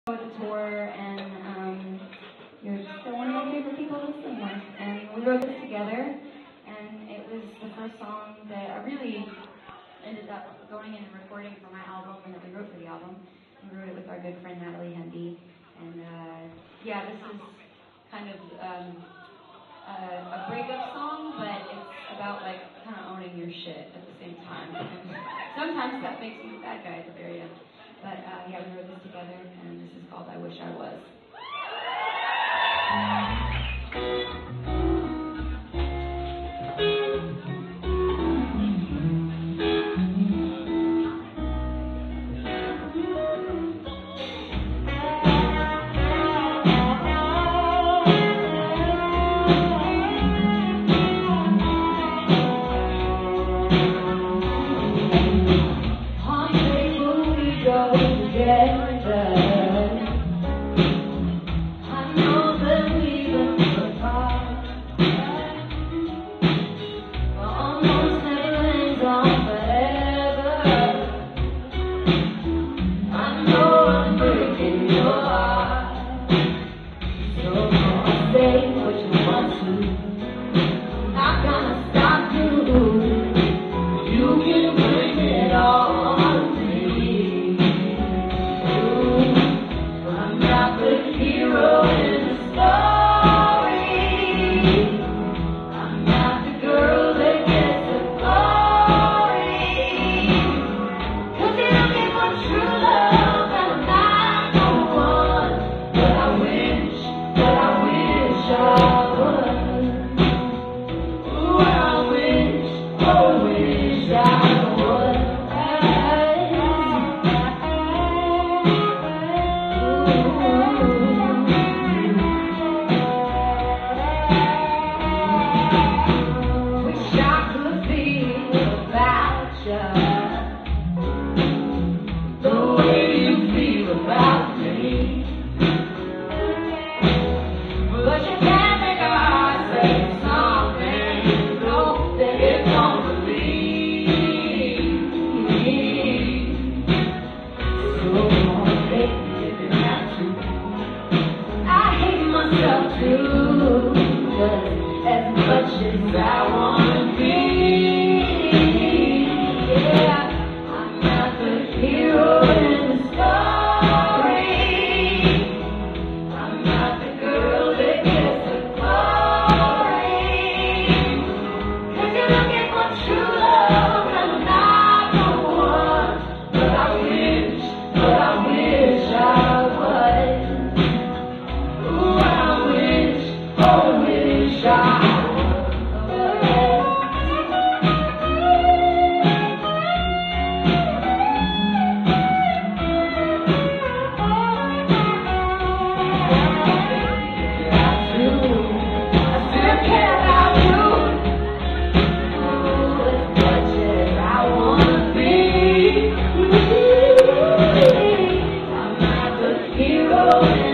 with the tour, and you're still one of my favorite people to sing with. And we wrote this together, and it was the first song that I really ended up going in and recording for my album, and that we wrote for the album. We wrote it with our good friend Natalie Hendy, and yeah, this is kind of a breakup song, but it's about like kind of owning your shit at the same time. And sometimes that makes you a bad guy at the very end. But yeah, we wrote this together, and this is called I Wish I Was. As much as I wanna be, yeah, I'm not the hero in the story. I'm not the girl that gets the glory. 'Cause you're looking for true love, and I'm not the one. But I wish I was. Ooh, I wish I hero.